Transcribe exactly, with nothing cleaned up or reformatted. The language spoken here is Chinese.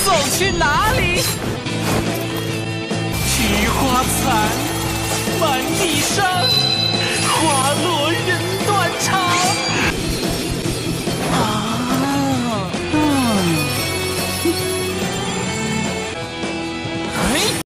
走去哪里？菊花残，满地伤。